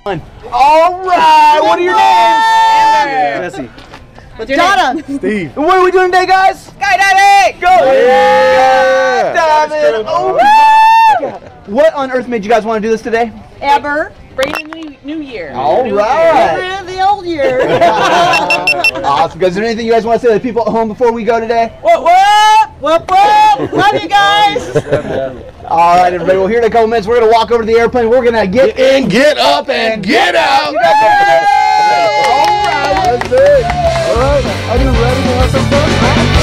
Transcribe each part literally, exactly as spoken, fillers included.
All right, what are your names? Jesse. What's your Donna. name? Steve. What are we doing today, guys? Skydiving! Go! Yeah! Skydiving! Oh, yeah. What on earth made you guys want to do this today? Ever. Bring in the new, new year. All new right. Year. Bring in the old year. Awesome, guys. Is there anything you guys want to say to the people at home before we go today? What, what? What, what? Love you guys. All right, everybody. Well, here in a couple minutes, we're going to walk over to the airplane. We're going to get In, get up, and get out. You guys ready for this? All right. That's it. All right. Are you ready to have some fun?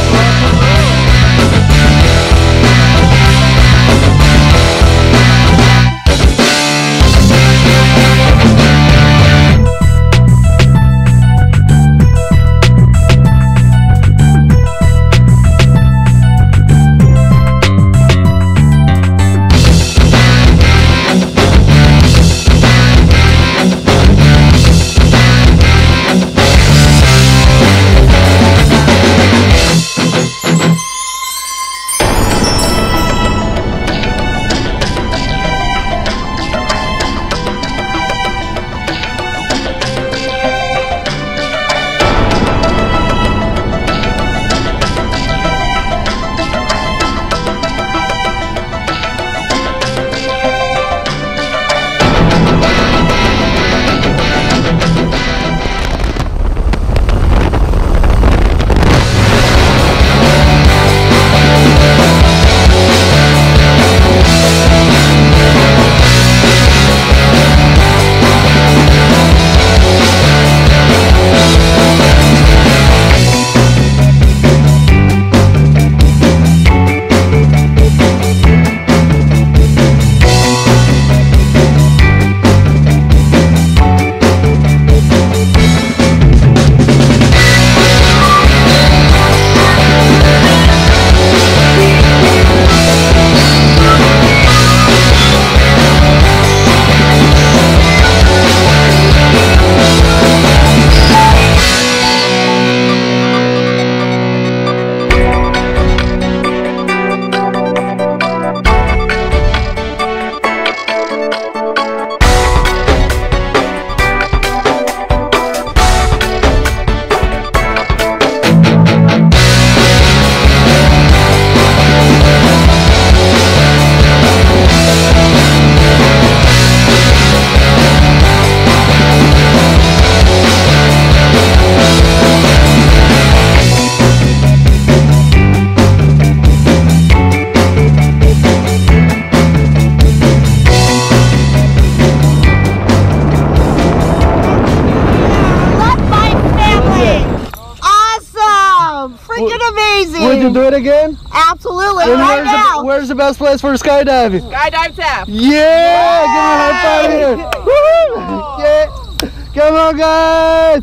Would you do it again? Absolutely. And right where's now. The, where's the best place for skydiving? Skydive Taft. Yeah! Give me a high five here. Woo! Yeah! Come on, guys!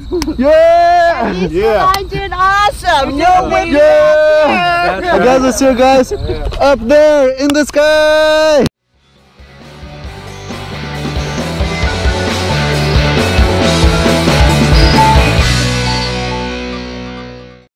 Yeah! Yeah. I did awesome. No way. Yeah! I guess let's see you guys up there in the sky.